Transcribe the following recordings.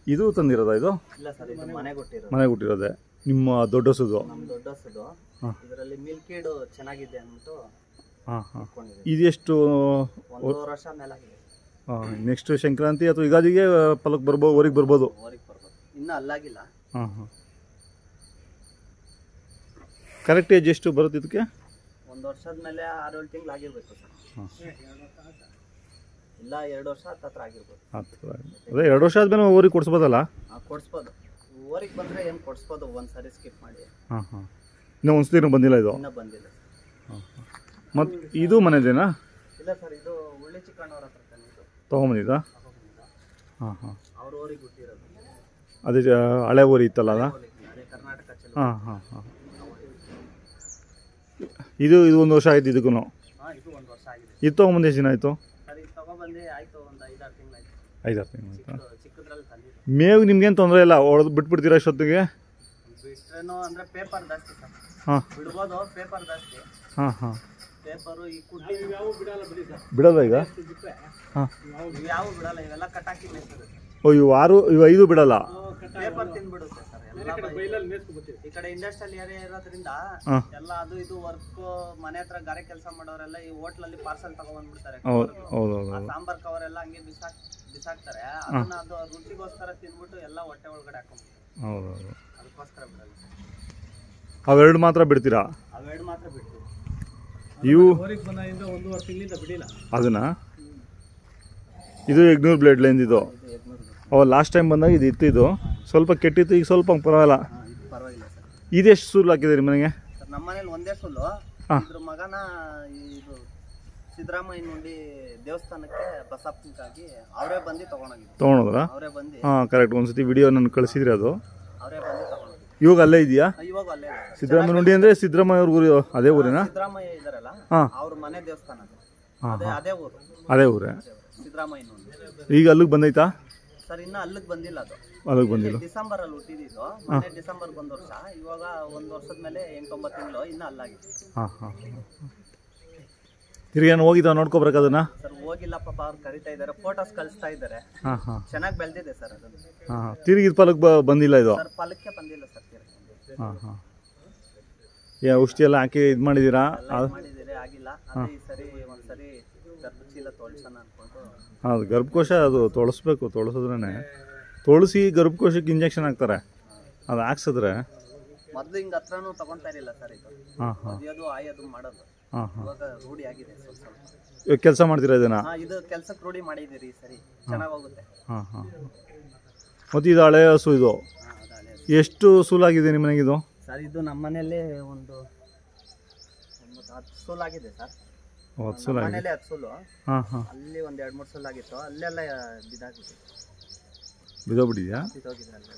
ಇದು ತಂದಿರೋದಾ ಇದು? ಇಲ್ಲ ಸರ್, ಇದು ಮನೆಗೆ ಹುಟ್ಟಿರೋದೆ ನಿಮ್ಮ ದೊಡ್ಡಸುದು? ನಮ್ಮ ದೊಡ್ಡಸುದು. ಇದರಲ್ಲಿ ಮಿಲ್ಕಿಡ್ ಚೆನ್ನಾಗಿದೆ ಅಂದ್ಬಿಟ್ಟು. ಇದೆಷ್ಟು? 1 ವರ್ಷ ಮೇಲಾಗಿದೆ. ನೆಕ್ಸ್ಟ್ ಸಂಕ್ರಾಂತಿ ಅಥವಾ ಯುಗಾದಿಗೆ ಫಲಕ್ಕೆ ಬರ್ಬೋದು, ಊರಿಗೆ ಬರ್ಬೋದು. ಇನ್ನೂ ಅಲ್ಲಾಗಿಲ್ಲ. ಕರೆಕ್ಟ್ ಏಜ್ ಎಷ್ಟು ಬರುತ್ತೆ ಇದಕ್ಕೆ? 1 ವರ್ಷದ ಮೇಲೆ 6-7 ತಿಂಗಳು ಆಗಿರ್ಬೇಕು ಸರ್. ಇಲ್ಲ 2 ವರ್ಷ ಹತ್ರ ಆಗಿರ್ಬೋದು. ಅದೇ 2 ವರ್ಷ ಆದ್ಮೇಲೆ ಊರಿಗೆ ಕೊಡಿಸ್ಬೋದಲ್ಲ? ಕೊಡಿಸ್ಬೋದು. ಊರಿಗೆ ಬಂದರೆ ಏನು ಕೊಡಿಸ್ಬೋದು, ಒಂದ್ಸರಿ ಸ್ಕಿಪ್ ಮಾಡಿ. ಇನ್ನೂ ಒಂದ್ಸತಿ ಬಂದಿಲ್ಲ ಇದು? ಇನ್ನೂ ಬಂದಿಲ್ಲ. ಮತ್ತು ಇದು ಮನೆದೇನಾ? ಇಲ್ಲ ಸರ್, ಇದು ಉಳ್ಳಿ ಚಿಕ್ಕಣ್ಣವ್ರ ಹತ್ರ ತೊಗೊಂಬಂದಿದ್ದಾ? ಅವ್ರ ಊರಿಗೆ ಹುಟ್ಟಿರೋದು. ಅದೇ ಹಳೆ ಊರು ಇತ್ತಲ್ಲ ಅದ? ಅದೇ ಕರ್ನಾಟಕ. ಇದು 1 ವರ್ಷ ಆಯ್ತು ಇದಕ್ಕೂ? ಇದು 1 ವರ್ಷ ಆಗಿದೆ. ಇದು ತೊಗೊಂಬಂದು ಎಷ್ಟು ದಿನ ಆಯಿತು? ಸರ್, ಇದು ತೊಗೊಂಬಂದು ಆಯಿತು ಒಂದು 5-6 ತಿಂಗಳು ಆಯಿತು. 5-6 ತಿಂಗಳು ಆಯಿತಾ? ಚಿಕ್ಕದ್ರಲ್ಲಿ ತಂದಿದ್ದು. ಮೇವು ನಿಮ್ಗೇನು ತೊಂದರೆ ಇಲ್ಲ? ಹೊಡೆದು ಬಿಟ್ಬಿಡ್ತೀರಾ ಇಷ್ಟೊತ್ತಿಗೆ? ಬಿಟ್ರೇನೋ ಅಂದರೆ ಪೇಪರ್ ಜಾಸ್ತಿ ಸರ್. ಬಿಡ್ಬೋದು, ಪೇಪರ್ ಜಾಸ್ತಿ. ಪೇಪರು ಈ ಕುಟ್ಟಿ ಯಾವ ಬಿಡಲ್ಲ. ಬಿಡಿ ಸರ್, ಬಿಡಲ್ಲ ಈಗ? ಯಾವ ಬಿಡಲ್ಲ, ಇವೆಲ್ಲ ಕಟಾಕಿ ಮೇಯ್ತದೆ. ಇವು 5 ಬಿಡಲ್ಲ? ಪೇಪರ್ ತಿಂದ್ಬಿಡುತ್ತೆ ಸರ್. ಈ ಕಡೆ ಇಂಡಸ್ಟ್ರಿಯಲ್ ಏರಿಯಾ ಇರೋದ್ರಿಂದ ಎಲ್ಲ ಅದು ಇದು ವರ್ಕ್, ಮನೆ ಹತ್ರ ಗಾರೆ ಕೆಲಸ ಮಾಡೋರೆಲ್ಲ ಈ ಹೋಟ್ಲಲ್ಲಿ ಪಾರ್ಸಲ್ ತಗೊಂಡ್ಬಿಡ್ತಾರೆ. ಸಾಂಬಾರ್ ಕವರ್ ಎಲ್ಲ ಹಂಗೆ ಬಿಸಾಕ್ತಾರೆ. ಅದನ್ನ ಅದು ರುಚಿಗೋಸ್ಕರ ತಿಂದ್ಬಿಟ್ಟು ಎಲ್ಲ ಹೊಟ್ಟೆ ಒಳಗಡೆ ಹಾಕೊಂಡ್ಬಿಡ್ತಾರೆ. ಅದಕ್ಕೋಸ್ಕರ ಬಿಡಲ್ಲ. ಅವೆರಡು ಮಾತ್ರ ಬಿಡ್ತೀರಾ? ಅವೆರಡು ಮಾತ್ರ ಬಿಡ್ತೀವಿ. ಇವು 1 ತಿಂಗಳಿಂದ ಬಿಡಿಲ್ಲ ಅದನ್ನ. ಇದು ಎಗ್ನೂರ್ ಬ್ಲೇಡ್ ಲೈನ್ ಇದು. ಲಾಸ್ಟ್ ಟೈಮ್ ಬಂದಾಗ ಇದು ಇತ್ತು, ಇದು ಸ್ವಲ್ಪ ಕೆಟ್ಟಿತ್ತು, ಈಗ ಸ್ವಲ್ಪ ಪರವಾಗಿಲ್ಲ. ಪರವಾಗಿಲ್ಲ ಸರ್. ಇದೆಷ್ಟು ಸೂಲ್ ಹಾಕಿದೆ ನಿಮ್ಮ ಮನೆಗೆ? ಸರ್, ನಮ್ಮ ಮನೇಲಿ ಒಂದೇ ಸೂಲು. ಇದ್ರ ಮಗನ ಇದು ಸಿದ್ದರಾಮಯ್ಯ ನುಂಡಿ ದೇವಸ್ಥಾನಕ್ಕೆ ಬಸಪ್ಪನಿಗಾಗಿ ಅವರೇ ಬಂದು ತಗೊಂಡೋದ್ರ? ಅವರೇ ಬಂದು. ಕರೆಕ್ಟ್. ಒಂದ್ಸತಿ ವಿಡಿಯೋ ನಾನು ಕಳಿಸಿದ್ರಿ, ಅದು ಅವರೇ ಬಂದು ತಗೊಂಡೋಗಿ. ಇವಾಗ ಅಲ್ಲೇ ಇದೆಯಾ? ಇವಾಗ ಅಲ್ಲೇ. ಸಿದ್ದರಾಮಯ್ಯ ನುಂಡಿ ಅಂದ್ರೆ ಸಿದ್ದರಾಮಯ್ಯ ಅವ್ರ ಊರು ಅದೇ ಊರಿನ? ಸಿದ್ದರಾಮಯ್ಯ ಇದಾರಲ್ಲ, ಅವ್ರ ಮನೆ ದೇವಸ್ಥಾನ ಅದೇ ಊರು. ಅದೇ ಊರೇ ಸಿದ್ದರಾಮಯ್ಯ ನುಂಡಿ. ಈಗ ಅಲ್ಲಿಗೆ ಬಂದೈತಾ ಸರ್? ಇನ್ನು ಅಲ್ಲಿಗೆ ಬಂದಿಲ್ಲ. ಅದು ಅಲ್ಲಿಗೆ ಬಂದಿಲ್ಲ. ಡಿಸೆಂಬರ್ ಅಲ್ಲಿ ಹುಟ್ಟಿದ್ದು. ಮೊನ್ನೆ ಡಿಸೆಂಬರ್ 1 ವರ್ಷ. ಇವಾಗ 1 ವರ್ಷದ ಮೇಲೆ 8-9 ತಿಂಗಳು ಇನ್ನು ಅಲ್ಲಾಗಿದೆ. ತಿರ್ಗೇನು ಹೋಗಿದ್ದ ನೋಡ್ಕೋಬೇಕು ಅದನ್ನ? ಸರ್, ಹೋಗಿಲ್ಲ ಪಾಪ. ಅವ್ರು ಕರಿತಾ ಇದಾರೆ, ಫೋಟೋಸ್ ಕಳಿಸ್ತಾ ಇದಾರೆ. ಚೆನ್ನಾಗಿ ಬೆಳೆದಿದೆ ಸರ್ ಅದು. ತಿರುಗಿ ಫಲಕ್ಕೆ ಬಂದಿಲ್ಲ ಇದು? ಸರ್, ಫಲಕ್ಕೆ ಬಂದಿಲ್ಲ ಸರ್. ಔಷಧಿ ಎಲ್ಲ ಹಾಕಿ ಇದು ಮಾಡಿದ್ದೀರಾ? ಮಾಡಿದ್ದೀರಿ, ಆಗಿಲ್ಲ. ಅದೇ ಈ ಸರಿ ಒಂದ್ಸರಿ ಗರ್ಭಚೀಲ ತೊಳ್ಸೋಣ ಅನ್ಕೊಂಡು. ಅದು ಗರ್ಭಕೋಶ ಅದು ತೊಳಸ್ಬೇಕು. ತೊಳಸಿದ್ರೇ ತೊಳಸಿ ಗರ್ಭಕೋಶಕ್ಕೆ ಇಂಜೆಕ್ಷನ್ ಹಾಕ್ತಾರೆ. ಅದು ಹಾಕ್ಸಿದ್ರೆ ಮೊದಲು ಹಿಂಗೆ ಹತ್ರನೂ ತಗೊಂತಾ ಇರಲಿಲ್ಲ ಸರ್. ಇದು ಅದಿಯೋದು ಆಯೋದು ಮಾಡೋದು ಇವಾಗ ರೂಢಿ ಆಗಿದೆ. ಸ್ವಲ್ಪ ಕೆಲಸ ಮಾಡ್ತೀರಾ ಇದನ್ನ? ಇದು ಕೆಲಸಕ್ಕೆ ರೂಢಿ ಮಾಡಿದ್ದೀರಿ. ಈ ಸರಿ ಚೆನ್ನಾಗಿ ಹೋಗುತ್ತೆ. ಮತ್ತು ಇದು ಹಳೆ ಹಸು. ಇದು ಎಷ್ಟು ಸೂಲಾಗಿದೆ ನಿಮ್ಮ ಮನೆಗೆ ಇದು? ಸರ್, ಇದು ನಮ್ಮ ಮನೆಯಲ್ಲಿ ಒಂದು 10 ಸೂಲಾಗಿದೆ ಸರ್. 10 ಸೂಲಾಗಿದೆ. ಮನೇಲಿ 10 ಸೂಲು. ಅಲ್ಲಿ ಒಂದು 2-3 ಸೂಲಾಗಿತ್ತು. ಅಲ್ಲೆಲ್ಲ ಬಿದ್ದಾಗಿದೆ. ಬಿದ್ದೋಗ್ಬಿಟ್ಟಿದ್ಯಾ? ಬಿದ್ದೋಗಿದೆ ಅಲ್ಲೆಲ್ಲ.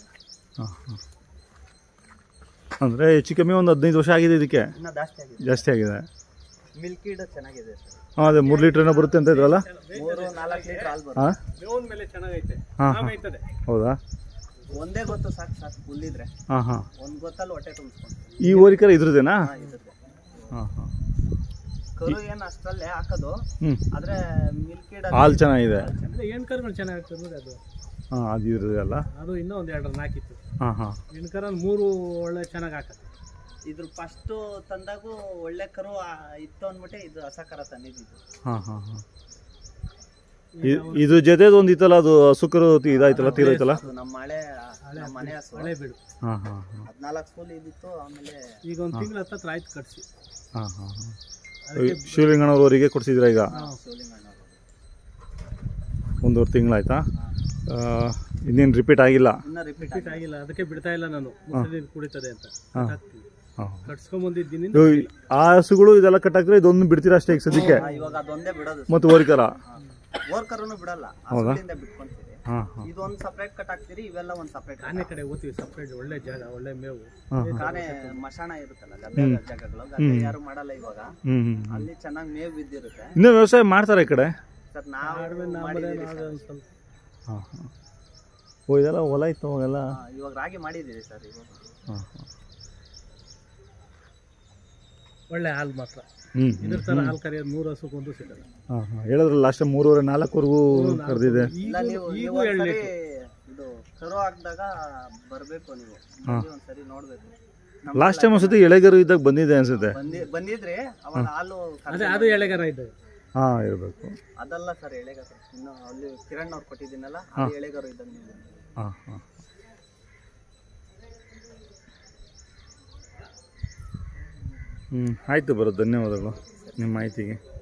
ಅಂದರೆ ಹೆಚ್ಚು ಕಮ್ಮಿ ಒಂದು 15 ವರ್ಷ ಆಗಿದೆ ಇದಕ್ಕೆ? ಇನ್ನೂ ಜಾಸ್ತಿ ಆಗಿದೆ. ಮಿಲ್ಕಿಡ್ ಚೆನ್ನಾಗಿದೆ ಸರ್. ಅದೇ 3 ಲೀಟ್ರ್ ಬರುತ್ತೆ ಅಂತ ಇದ್ರಲ್ಲ? 3-4 ಲೀಟರ್ ಹಾಲು ಬರುತ್ತೆ. ಹೌದಾ? ಒಂದೇ ಗೊತ್ತು ಸಾಕು ಸರ್. ಹುಲ್ಲಿದ್ರೆ ಒಂದು ಗೊತ್ತಲ್ಲಿ ಹೊಟ್ಟೆ ತುಂಬಿಸ್ಕೊಂಡು. ಈ ಓರಿಕರ ಇದ್ರದೇನಾ? ಕರು ಏನು ಅಷ್ಟರಲ್ಲೇ ಹಾಕೋದು. ಆದ್ರೆ ಮಿಲ್ಕಿಡ್ ಹಾಲು ಚೆನ್ನಾಗಿದೆ. ಹೆಣ್ಕರುಗಳು ಚೆನ್ನಾಗಿರ್ತದೆ ಅದು. ಅದು ಇರೋದೇ ಅಲ್ಲ? ಅದು ಇನ್ನೂ ಒಂದು 2 ಹಾಕಿತ್ತು. ಹೆಣ್ಕರಲ್ಲಿ 3 ಒಳ್ಳೆ ಚೆನ್ನಾಗಿ ಹಾಕತ್ತೆ. ಇದ್ರ ಫಸ್ಟ್ ತಂದಾಗೂ ಒಳ್ಳೆ ಕರು ಇತ್ತು ಅಂದ್ಬಿಟ್ಟೆ ಇದು ಹೊಸ ಕರ ತಂದಿದ್ದು. ಇದು ಜೊತೆ ಒಂದು ಇತ್ತಲ್ಲ, ಅದು ಹಸುಕರು ಇದಾಯ್ತಲ್ಲ, ತೀರಾಯ್ತಲ್ಲ? ನಮ್ಮ ಮನೆ ಹಸು. ಹಳೆ ಬಿಡು. 14 ಸೂಲು ಇದ್ದಿತ್ತು. ಆಮೇಲೆ ಈಗ 1 ತಿಂಗಳ ಹತ್ರ ಆಯ್ತು ಕಟ್ಸಿ. ಶಿವಲಿಂಗಣ್ಣವರಿಗೆ ಕೊಡ್ಸಿದ್ರ? ಈಗ 1.5 ತಿಂಗಳಾಯ್ತಾ? ಇನ್ನೇನು ರಿಪೀಟ್ ಆಗಿಲ್ಲ? ಇನ್ನ ರಿಪೀಟ್ ಆಗಿಲ್ಲ. ಅದಕ್ಕೆ ಬಿಡ್ತಾ ಇಲ್ಲ ನಾನು. ಕುಡಿತದೆ ಅಂತ ಕಟ್ಸ್ಕೊಂಡ್ಬಂದಿದ್ದೀನಿ. ಆ ಹಸುಗಳು ಇದೆಲ್ಲ ಕಟ್ಟಾಕ್ರೆ ಇದೊಂದು ಬಿಡ್ತೀರಾ ಅಷ್ಟೇ ಈಗ ಸದ್ಯಕ್ಕೆ? ಇವಾಗ ಅದೊಂದೇ ಬಿಡೋದು. ಮತ್ತು ಓರಿಕರ ಓರ್ಕರನು ಬಿಡಲ್ಲ. ಬಿಟ್ಕೊಂತೀವಿ. ಇದೊಂದು ಸಪ್ರೇಟ್ ಕಟ್ ಹಾಕ್ತೀರಿ, ಇವೆಲ್ಲ ಒಂದು ಸಪ್ರೇಟ್. ಆನೆ ಕಡೆ ಹೋಗ್ತೀವಿ ಸಪ್ರೇಟ್. ಒಳ್ಳೆ ಜಾಗ, ಒಳ್ಳೆ ಮೇವು. ಆನೆ ಮಶಾಣ ಇರುತ್ತಲ್ಲ, ಗದ್ದೆ ಜಾಗಗಳು. ಗದ್ದೆ ಯಾರು ಮಾಡಲ್ಲ ಇವಾಗ. ಅಲ್ಲಿ ಚೆನ್ನಾಗಿ ಮೇವು ಬಿದ್ದಿರುತ್ತೆ. ಇನ್ನೂ ವ್ಯವಸಾಯ ಮಾಡ್ತಾರೆ ಈ ಕಡೆ ಸರ್? ನಾವು ಇದೆಲ್ಲ ಹೊಲ ಇತ್ತು ಅವೆಲ್ಲ. ಇವಾಗ ರಾಗಿ ಮಾಡಿದ್ದೀವಿ ಸರ್. ಇವಾಗ ಒಳ್ಳೆ ಹಾಲು ಮಾತ್ರ. ಇದ್ರ ತರ ಹಾಲು ಕರೆಯೋದು 100 ಹಸುಗೊಂದು ಸಿಗಲ್ಲ. ಹೇಳಿದ್ರಲ್ಲ ಲಾಸ್ಟ್ 3-4 ಕರೆದಿದೆ. ಇದು ಕರು ಹಾಕಿದಾಗ ಬರಬೇಕು ನೀವು, ಬಂದು ಒಂದ್ಸರಿ ನೋಡ್ಬೇಕು. ಲಾಸ್ಟ್ ಟೈಮ್ ಒಂದ್ಸತಿ ಎಳೆಗರು ಇದ್ದಾಗ ಬಂದಿದೆ ಅನ್ಸುತ್ತೆ. ಬಂದಿದ್ರೆ ಅವಾಗ ಹಾಲು ಅದು ಎಳೆಗರ ಇದೆ. ಹಾಂ ಇರಬೇಕು. ಅದಲ್ಲ ಸರ್ ಎಳೆಗರು, ಇನ್ನು ಅಲ್ಲಿ ಕಿರಣ್ ಅವ್ರು ಕೊಟ್ಟಿದ್ದೀನಲ್ಲ ಅದು ಎಳೆಗರು ಇದ್ದಂಗೆ. ಹಾಂ ಹಾಂ. ಆಯಿತು ಬರೋ, ಧನ್ಯವಾದಗಳು ನಿಮ್ಮ ಮಾಹಿತಿಗೆ.